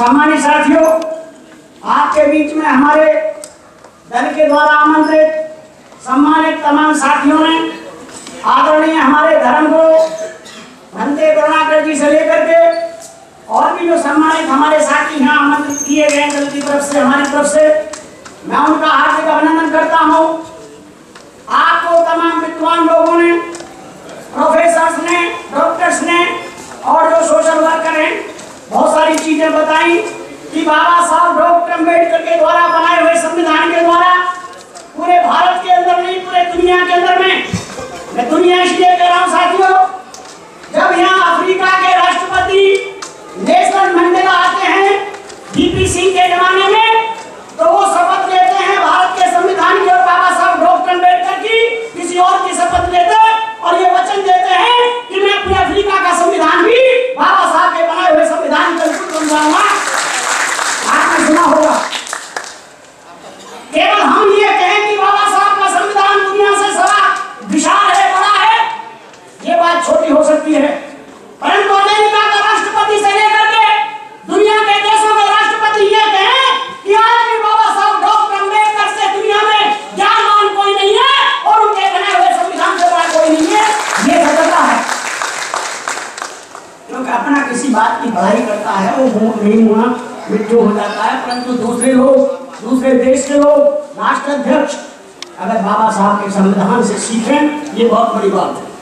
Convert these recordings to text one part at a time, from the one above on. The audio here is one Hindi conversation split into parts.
सामान्य साथियों, आपके बीच में हमारे दल के द्वारा आमंत्रित सम्मानित तमाम साथियों ने आदरणीय हमारे धर्मगुरु भंते करुणाकर जी से लेकर के और भी जो सम्मानित हमारे साथी यहाँ आमंत्रित किए गए दल की तरफ से, हमारी तरफ से, मैं उनका हार्दिक अभिनंदन करता हूँ। आपको तमाम विद्वान लोगों ने, प्रोफेसर्स ने, डॉक्टर्स ने और जो सोशल वर्कर हैं, बहुत सारी चीजें बताई कि बाबा साहब डॉक्टर अम्बेडकर के द्वारा बनाए हुए संविधान के द्वारा पूरे भारत के अंदर नहीं, पूरे दुनिया के अंदर में, मैं दुनिया इसलिए कह रहा हूँ साथियों, जब यहाँ अफ्रीका के राष्ट्रपति नेल्सन मंडेला आते हैं डीपी सिंह के जमाने में, तो वो शपथ लेते हैं भारत के संविधान की और बाबा साहब डॉक्टर अम्बेडकर की किसी और की शपथ लेते और ये वचन देते हैं कि मैं पूरे अफ्रीका का संविधान भी बाबा साहब के बनाए हुए संविधान का बिल्कुल बन जाऊंगा। आपने सुना होगा। केवल हम ये कहें कि बाबा साहब का संविधान दुनिया से सारा विशाल है, बड़ा है, ये बात छोटी हो सकती है, परंतु अमेरिका का राष्ट्रपति से लेकर के दुनिया के देशों के राष्ट्रपति ये कहें कि आज भी बाबा साहब डॉक्टर अम्बेडकर से दुनिया में ज्ञानवान कोई नहीं है और उनके बनाए हुए संविधान से बड़ा कोई नहीं है, ये सत्यता है। क्योंकि अपना किसी बात की पढ़ाई करता है वो नहीं हुआ मृत्यु हो जाता है, परंतु दूसरे लोग, दूसरे देश के लोग, राष्ट्राध्यक्ष अगर बाबा साहब के संविधान से सीखें, ये बहुत बड़ी बात है।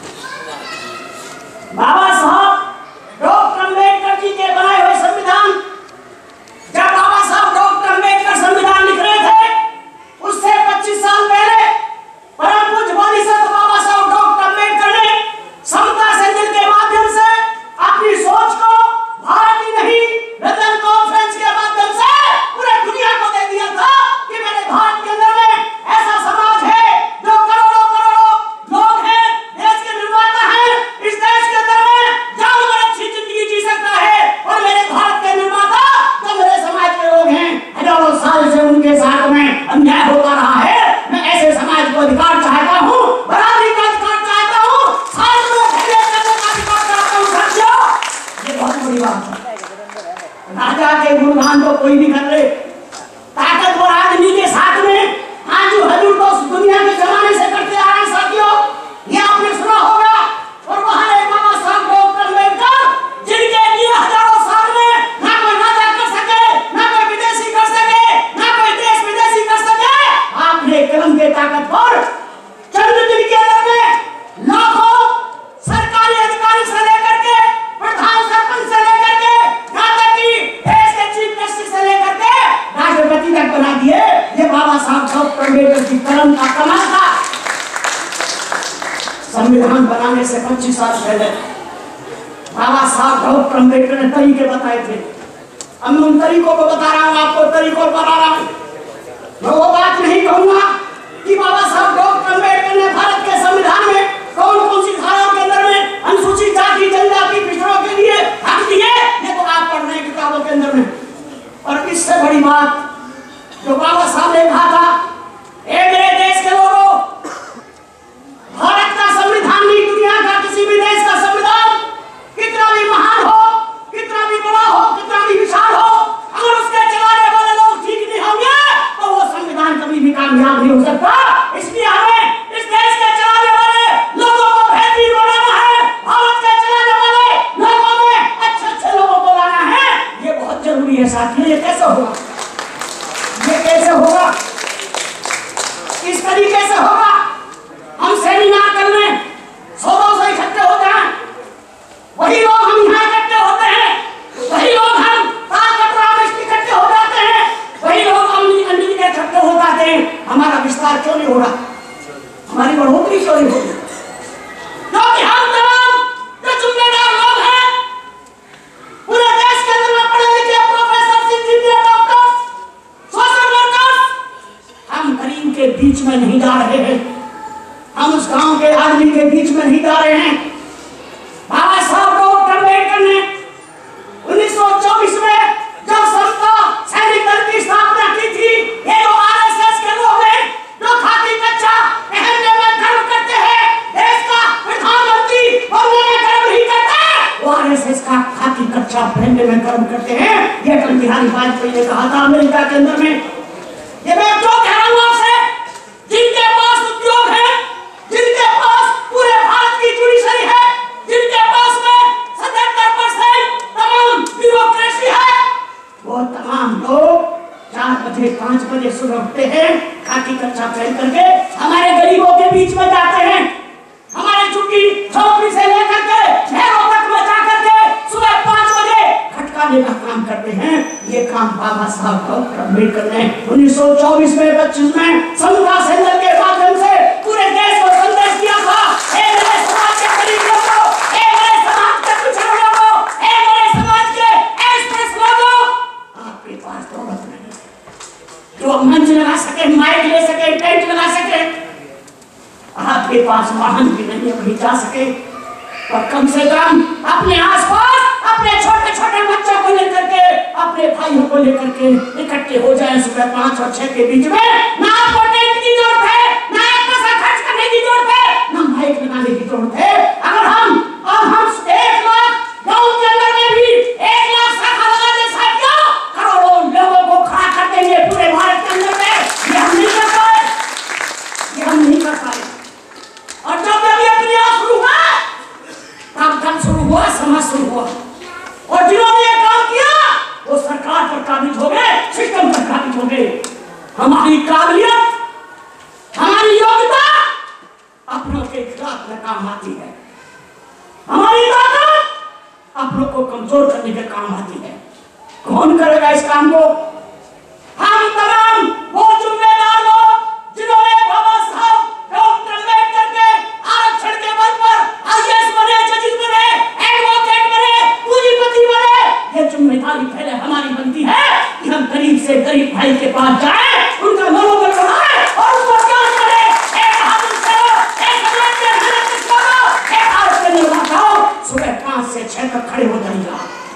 बाबा साहब डॉक्टर अम्बेडकर जी के बनाए हुए संविधान, जब बाबा साहब डॉक्टर अम्बेडकर संविधान लिख रहे थे उससे 25 साल पहले परम पूज्य बोधिसत्व बाबा साहब डॉक्टर अम्बेडकर ने समता संगठन के माध्यम से अपनी सोच को भारत ही नहीं रतन कॉन्फ्रेंस के माध्यम से पूरे दुनिया को दे दिया था कि मेरे भारत के अंदर में ऐसा समाज है जो करोड़ों करोड़ों लोग हैं, देश के निर्माता हैं, इस देश के अंदर में जानवर अच्छी जिंदगी जी सकता है और मेरे भारत के निर्माता जो मेरे समाज के लोग हैं, हजारों साल से उनके साथ में अन्याय होता रहा है। मैं ऐसे समाज को अधिकार चाहता हूँ, बराबरी का अधिकार चाहता हूँ, साथ में ढेले करने का अधिकार चाहता हूँ। साथियों, ये बहुत बड़ी बात है। राजा के गुणगान तो कोई नहीं कर रहे, ताकतवर आदमी के साथ में आजू हजूर तो दुनिया के जमाने से करते आ रहे हैं। साथियों, ये आपने सुना होगा और वहां एक बाबा साहब डॉक्टर अम्बेडकर जिनके लिए हजारों साल में ना कोई राजा कर सके, ना कोई विदेशी कर सके, ना कोई देश विदेशी कर सके, आपने कलम के ताकत पर चंद दिन के अंदर में लाखों सरकारी अधिकारी से लेकर के प्रधान सरपंच से लेकर के यहाँ तक कि देश के चीफ जस्टिस से लेकर के राष्ट्रपति तक बना दिए। ये बाबा साहब डॉक्टर अम्बेडकर की कलम का कमाल था। संविधान बनाने से 25 साल पहले बाबा साहब डॉक्टर अम्बेडकर ने तरीके बताए थे। अब मैं उन तरीकों को बता रहा हूँ, आपको तरीकों को बता रहा हूँ। मैं वो बात नहीं कहूंगा कि बाबा साहब डॉक्टर अम्बेडकर ने भारत के संविधान में कौन कौन सी धाराओं के अंदर में अनुसूचित जाति जनजाति पिछड़ों के लिए हक दिए, ये तो आप पढ़ रहे हैं किताबों के अंदर में। और इससे बड़ी बात जो बाबा साहब ने कहा था, ए मेरे देश के लोगों, भारत का संविधान नहीं, दुनिया का किसी भी देश का संविधान कितना भी महान हो, कितना भी बड़ा हो, कितना भी विशाल हो, अगर उसके चलाने वाले लोग ठीक नहीं होंगे तो वो संविधान कभी भी कामयाब नहीं हो सकता। इसलिए हमें इस देश के चलाने वाले लोगों को बेहतरीन बनाना है, भारत के चलाने वाले लोगों में अच्छे लोगों को लाना है, ये बहुत जरूरी है। साथियों, ये कैसे होगा? ये कैसे होगा? इस तरीके से होगा। हम सेमिनार करने 100-200 इकट्ठे होते हैं, वही लोग हम यहाँ इकट्ठे होते हैं, वही लोग हम तालकटोरा में इकट्ठे हो जाते हैं, वही लोग हम अंजलि के इकट्ठे हो जाते हैं। हमारा विस्तार क्यों नहीं हो रहा? हमारी बढ़ोतरी क्यों नहीं हो रही? क्योंकि हम तमाम जो जिम्मेदार लोग हैं पूरे देश के अंदर में पढ़े लिखे professor, engineer, doctor, social workers, हम गरीब के बीच में नहीं जा रहे हैं, हम उस गांव के आदमी के बीच में नहीं जा रहे हैं। बाबा साहब डॉक्टर अम्बेडकर ने 1924 में जब समता सैनिक दल की स्थापना की थी, ये जो आरएसएस के लोग हैं जो खाकी कच्चा पहनने में गर्व करते हैं, देश का प्रधानमंत्री बनने में गर्व नहीं करते, वो आरएसएस का खाकी कच्चा पहनने में गर्व करते हैं। ये अटल बिहारी अंदर में। ये मैं क्यों कह रहा हूं आपसे? जिनके पास उद्योग है, जिनके पास पूरे भारत की जुडिशरी है, जिनके पास में 77% तमाम ब्यूरोक्रेसी है, वो तमाम लोग 4 बजे 5 बजे सुबह उठते हैं, खाकी कच्चा पहन करके हमारे गरीबों के बीच में जाते हैं, हमारे झुग्गी झोपड़ी से लेकर के शहरों तक में जाकर के सुबह 5 बजे खटकाने का काम करते हैं। ये काम बाबा साहब डॉक्टर अम्बेडकर ने 1924 में 25 में संविधान संशोधन के माध्यम से पूरे देश को संदेश दिया था। हे मेरे समाज के गरीब लोगों, हे मेरे समाज के पिछड़े लोगों, हे मेरे समाज के एस लोगों, आपके पास दौलत नहीं जो मंच लगा सके, माइक ले सके, टेंट लगा सके, आपके पास वाहन भी नहीं कहीं जा सके, और कम से कम अपने आसपास अपने छोटे छोटे बच्चों को लेकर के, अपने भाइयों को लेकर के इकट्ठे हो जाए सुबह 5 और 6 के बीच में। ना आपको टेंट की जरूरत है, ना एक पैसा खर्च करने की जरूरत है, ना माइक लगाने की जरूरत है। अगर हम 1 लाख गांव के अंदर में भी 1 लाख शाखा लगा दे साथियों, करोड़ों लोगों को खड़ा कर देंगे पूरे भारत के अंदर में। ये हम नहीं कर पाए, ये हम नहीं कर पाए। और जब ये प्रयास शुरू हुआ, तब शुरू हुआ, समाज शुरू हुआ, और जिन्होंने ये काम किया वो सरकार पर काबिज हो गए, सिस्टम पर काबिज हो गए। हमारी काबिलियत, हमारी योग्यता अपनों के खिलाफ में काम आती है, हमारी ताकत अपनों को कमजोर करने के काम आती है। कौन करेगा इस काम को? हम तमाम वो जिम्मेदार लोग जिन्होंने बाबा साहब डॉक्टर अम्बेडकर के आरक्षण के बल पर आईएएस बने, जजेस बने, एडवोकेट बने, पूंजीपति बने। ये जिम्मेदारी पहले हमारी बनती है कि हम गरीब से गरीब भाई के पास जाएं, उनका मनोबल बढ़ाएं और उस पर काम करें। एक आदमी से एक समाज के हर लोगों, एक आज के निर्माताओं सुबह 5 से 6 तक खड़े हो जाएगा।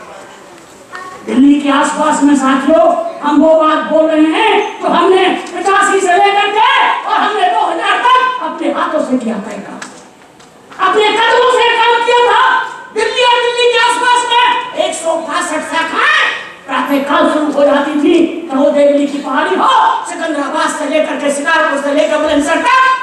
दिल्ली के आसपास में साथियों हम वो बात बोल रहे हैं तो हमने 85 से लेकर के और हमने 2000 तक अपने हाथों से किया था, अपने कदमों से काम किया था। दिल्ली और दिल्ली के आसपास में 165 शाखाएं प्रातःकाल शुरू हो जाती थी, चाहे देवली की पहाड़ी हो, सिकंदराबाद से लेकर के शिकारपुर से लेकर बुलंदशहर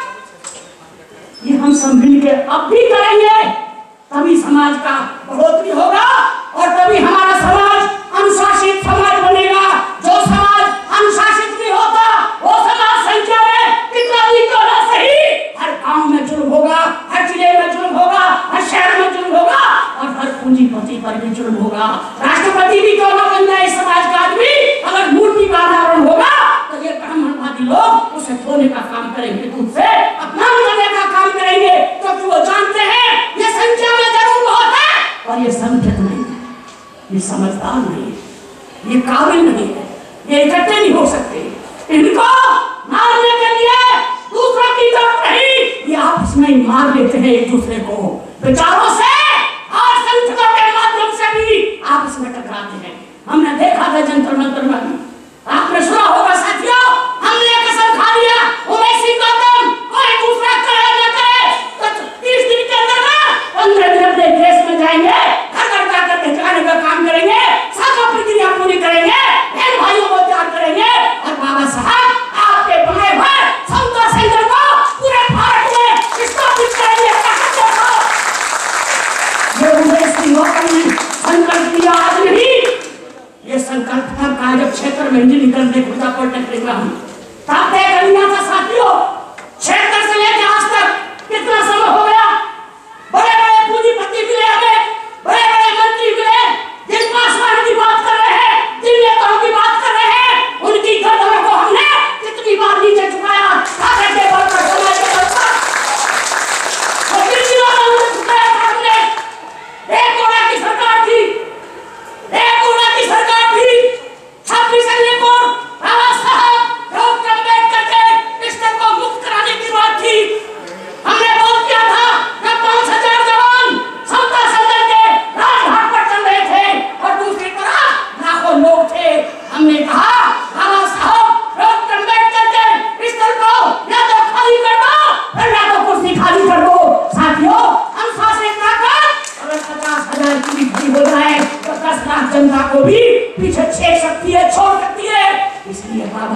तक। ये हम सब मिलकर अब भी करेंगे, तभी समाज का बढ़ोतरी होगा और तभी हमारा समाज अनुशासित समाज बनेगा। जो समाज अनुशासित नहीं होता वो समाज संख्या में कितना भी क्यों ना सही, हर गांव में जुल्म होगा, हर जिले में जुल्म होगा, हर शहर में जुल्म होगा और हर पूंजीपति पर भी जुल्म होगा। राष्ट्रपति भी क्यों ना बन जाए समाज का आदमी, अगर मूर्ति का अनावरण होगा तो ये ब्राह्मणवादी लोग उसे धोने का काम करेंगे, दूध से अपमान करने का काम करेंगे, क्योंकि वो जानते हैं ये संख्या में जरूर बहुत है और ये संगठित नहीं है, ये समझदार नहीं है, ये काबिल नहीं है, ये इकट्ठे नहीं हो सकते। इनको मारने के लिए दूसरों की जरूरत नहीं, ये आपस में ही मार लेते हैं एक दूसरे को, विचारों से और संगठनों के माध्यम से भी आपस में टकराते हैं। हमने देखा था जंतर मंतर में, आपने सुना होगा साथियों, हमने कसम खा लिया ओवैसी गौतम कोई दूसरा करे न करे तो 30 दिन के अंदर में 15 दिन अपने देश में जाएंगे, घर घर जाकर के जाने का काम करेंगे, शाखा प्रक्रिया पूरी करेंगे, बहन भाइयों को तैयार करेंगे और बाबा साहब आपके बनाए हुए समता सेंटर को पूरे भारत में स्थापित करेंगे। ये ओवैसी गौतम ने संकल्प लिया, आज नहीं, ये संकल्प था जब क्षेत्र में इंजीनियरिंग करने खुदा पॉलिटेक्निक में हम तब तय कर लिया था साथियों। क्षेत्र से लेकर आज तक कितना समय हो गया, बड़े बड़े पूंजीपति मिले हमें, बड़े बड़े मंत्री मिले, जिन पासवान की बात कर रहे हैं, जिन नेताओं की बात कर रहे हैं, उनकी गर्दनों को हमने कितनी बार नीचे झुकाया, ताकत के बल पर, समाज के बल पर, और कितनी बार हमने झुकाया था। हमने एक कोड़ा की सरकार थी, एक कोड़ा की सरकार थी, 26 से लेकर बाबा साहब डॉक्टर अम्बेडकर के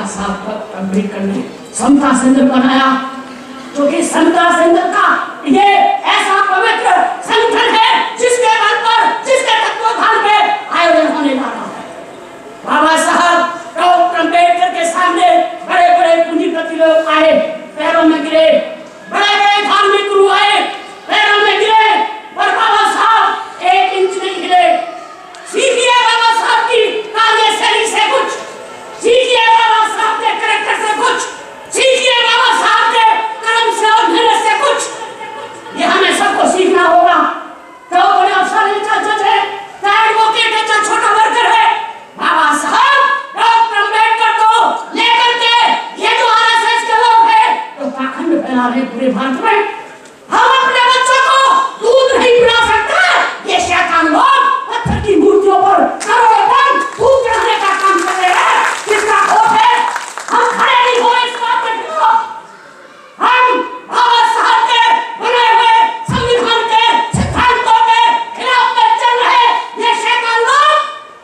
बाबा साहब अम्बेडकर ने समता सदन बनाया, जो कि समता सदन का ये ऐसा पवित्र संगठन है जिसके बल पर, जिसके तत्वाधान पे आयोजन होने जा रहा है। बाबा साहब डॉक्टर अम्बेडकर के सामने बड़े बड़े पूंजीपति लोग आए, पैरों में गिरे, बड़े बड़े धार्मिक गुरु आए, पैरों में गिरे, और बाबा साहब 1 इंच नहीं हिले। सीखिए बाबा साहब की कार्यशैली से कुछ, सीखिए बाबा साहब के कैरेक्टर से कुछ, सीखिए बाबा साहब के कर्म से और मेहनत से कुछ। ये हमें सबको सीखना होगा। तो बड़े अफसर जज है, एडवोकेट है, चाहे छोटा वर्कर है, बाबा साहब डॉक्टर अम्बेडकर को लेकर के ये जो आरएसएस के लोग हैं तो पाखंड फैला रहे पूरे भारत में। हम अपने बच्चों को दूध नहीं पिला सकते। ये शैतान लोग पत्थर की मूर्तियों पर करोड़ों टन दूध चढ़ाने का काम कर रहे हैं। कितना खोट है, हम खड़े नहीं हुए इस बात पे। हम बाबा साहब के बनाए हुए संविधान के सिद्धांतों के खिलाफ में चल रहे ये शैतान लोग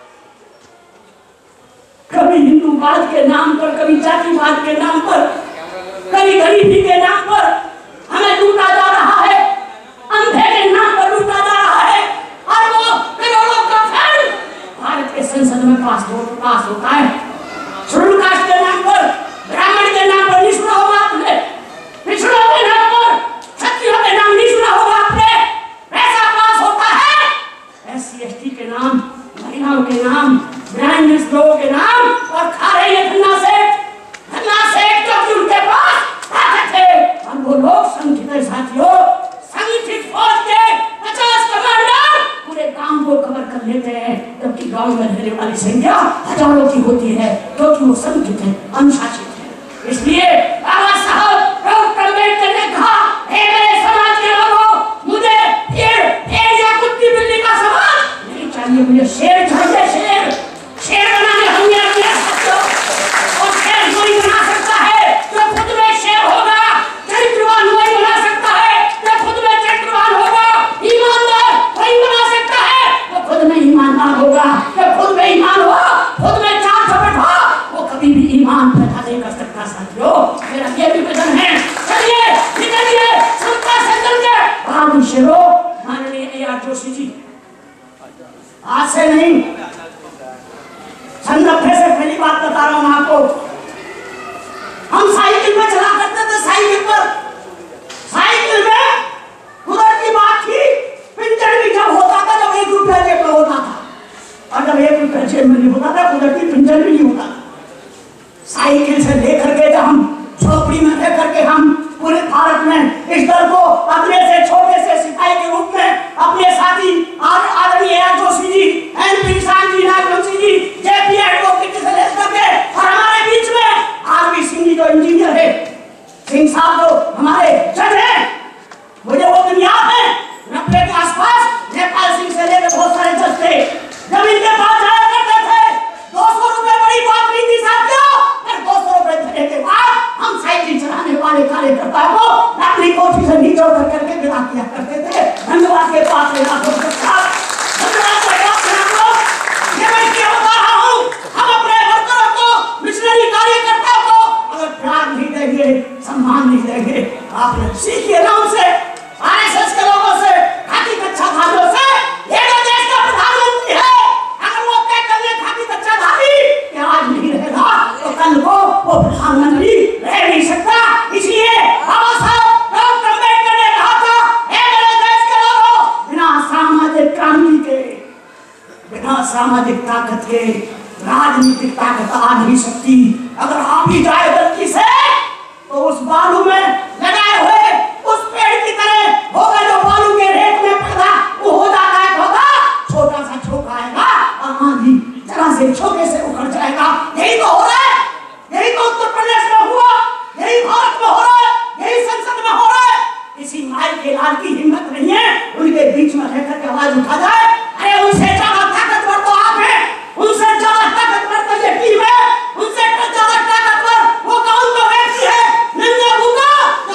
कभी हिंदूवाद के नाम पर, कभी जातिवाद के नाम पर, कभी गरीबी के नाम पर हमें लूटा जा रहा है, अंधे के नाम पर लूटा जा रहा है। और वो करोड़ों का फंड भारत के संसद में पास होता है। शेड्यूल कास्ट के नाम पर, ब्राह्मण के नाम पर नहीं सुना होगा आपने, पिछड़ों के नाम पर, क्षत्रियों के नाम नहीं सुना होगा आपने, पैसा पास होता है। SC ST के नाम, महिलाओं के नाम, ब्राह्मण लोगों के नाम, और खा रहे हैं धन्ना सेठ क्योंकि उनके पास ताकत है। और वो लोग संगठित साथियों, संगठित फौज के 50 कमांडर पूरे गांव को कवर कर लेते हैं, जबकि गांव में रहने वाली संख्या हजारों की होती है, क्योंकि वो संगठित है, अनुशासित है। इसलिए बाबा साहब डॉक्टर अम्बेडकर ने कहा, हे मेरे समाज के लोगों, मुझे भेड़ या कुत्ती बिल्ली का समाज नहीं चाहिए, मुझे शेर चाहिए। शेर बनाने होंगे अपने साथियों, और शेर कोई बना सकता है जो खुद में शेर होगा, चरित्रवान वही बना सकता है जो खुद में चरित्रवान होगा, ईमानदार वही बना सकता है जो खुद में ईमानदार होगा, जो खुद में ईमान हो, खुद में चार चपट हो, वो कभी भी ईमान पैदा नहीं कर सकता। साथियों, मेरा ये भी वचन है, चलिए निकलिए समता सदन के बाबू शेरों, माननीय AR जोशी जी, आज से नहीं, 90 से पहली बात बता रहा हूं आपको। हम साइकिल में चला करते थे, साइकिल में कुदरत की बात थी, पिंजर भी जब होता था जब 1 रुपया जेब में होता था, और जब 1 रुपया जेब में नहीं होता था कुदरती पिंजर भी नहीं होता था। साइकिल से लेकर के जब हम झोपड़ी में रह करके हम पूरे भारत में इस दल को अपने से छोटे से सिपाही के रूप में अपने साथी आदरणीय AR Joshi ji, NP Shanti, Nagvanshi ji, JP advocate से लेकर के, और हमारे बीच में RV सिंह जी जो इंजीनियर है, सिंह साहब जो हमारे जज हैं, मुझे वो दिन याद है 90 के आसपास नेपाल सिंह से लेकर बहुत सारे जज थे। जब इनके पास जाया करते थे 200 रुपए बड़ी बात नहीं थी साथियों, फिर 200 रुपए देने के बाद हम साइकिल चलाने वाले कार्यकर्ता को अपनी कोठी से नीचे उतर करके विदा किया करते थे। धन्यवाद के पास ये मैं क्या बता रहा हूँ, हम अपने वर्करों को, मिशनरी कार्यकर्ताओं को अगर प्यार नहीं देंगे, सम्मान नहीं देंगे, आप लोग सीखिए ना उनसे, RSS के लोगों से, खाकी कच्छाधारियों से। ये जो देश का प्रधानमंत्री है, अगर वो तय कर ले खाकी कच्छाधारी कि आज नहीं रहेगा तो कल को वो प्रधानमंत्री रह नहीं सकता। इसलिए बाबा साहब डॉक्टर अम्बेडकर ने कहा था, हे मेरे देश के लोगों, बिना सामाजिक क्रांति के, बिना सामाजिक ताकत के राजनीतिक ताकत आ नहीं सकती। अगर आप ही जाए गलती से तो उस बालू में लगाए हुए उस पेड़ की तरह होगा जो बालू के रेत में पैदा वो हो जाता है, होगा छोटा सा झोंका आएगा और आंधी जरा से झोंके से उखड़ जाएगा। यही तो हो रहा है, यही तो उत्तर प्रदेश में हुआ, यही भारत में हो रहा है, यही संसद में हो रहा है। किसी माई के लाल की हिम्मत नहीं है उनके बीच में रहकर के आवाज उठा जाए, अरे उनसे ज्यादा ताकतवर तो आप हैं, उनसे ज्यादा ताकतवर तो ये टीम है, उनसे ज्यादा ताकतवर वो कौन तो व्यक्ति है, नंगा भूखा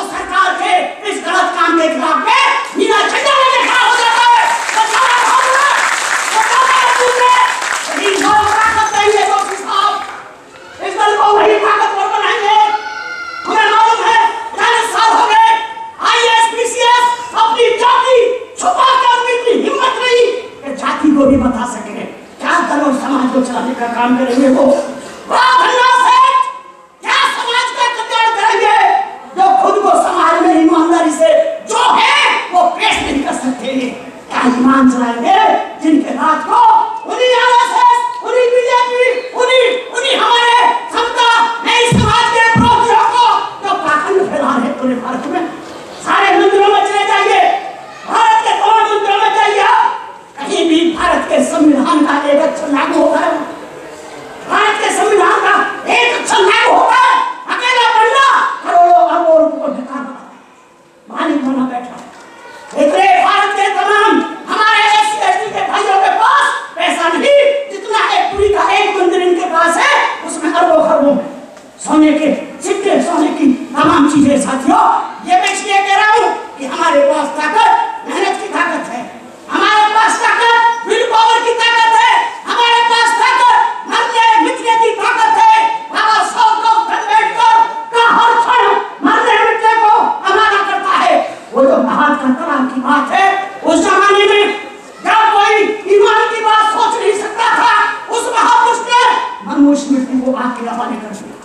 संविधान चलाएंगे जिनके राज को उन्हीं आरएसएस, उन्हीं बीजेपी, उन्हीं हमारे समता नई समाज के विरोधियों को जो पाखंड फैला रहे पूरे भारत में, सारे मंदिरों में चले जाइए, भारत के तमाम मंदिरों में जाइए, कहीं भी भारत के संविधान का एक अक्षर लागू होता है, भारत के संविधान का एक अक्षर लागू होता है, अकेला पंडा करोड़ों अरबों रुपए को ढका मालिक बना बैठा है। इतने भारत के तमाम हमारे एससी के भाइयों के पास पैसा नहीं जितना एक पुरी का एक मंदिर इनके पास है, उसमें अरबों खरबों में सोने के सिक्के, सोने की तमाम चीजें। साथियों, ये मैं इसलिए कह रहा हूँ कि हमारे पास ताकत, मेहनत की ताकत है, हमारे पास ताकत विल पावर की ताकत है, हमारे पास ताकत मरने मिटने की ताकत है। बाबा साहब डॉक्टर अम्बेडकर का हर क्षण मरने मिटने को अमाना करता है। वो जो महान का तलाक की बात है, उस जमाने में जब कोई ईमान की बात सोच नहीं सकता था, उस महापुरुष ने मनुस्मृति को आके हवाले कर दिया।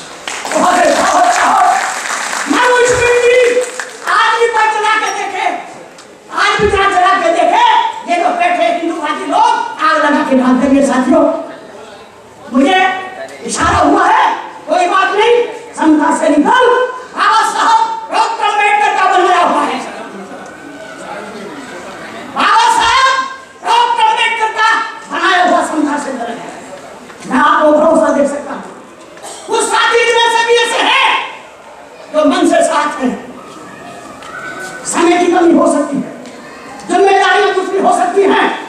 मनुस्मृति आज भी कोई चला के देखे, आज भी चला के देखे, ये तो बैठे हिंदूवादी लोग आग लगा के डाल देंगे। साथियों, मुझे इशारा हुआ है, कोई बात नहीं, समता से निकल बाबा साहब डॉक्टर अम्बेडकर का बनाया हुआ है, बाबा साहब डॉक्टर अम्बेडकर का बनाया हुआ समता से निकल है। मैं आपको भरोसा दे सकता हूँ, उस साथी में से भी ऐसे हैं जो मन से साथ हैं। समय की कमी हो सकती है, जिम्मेदारियां कुछ भी हो सकती हैं,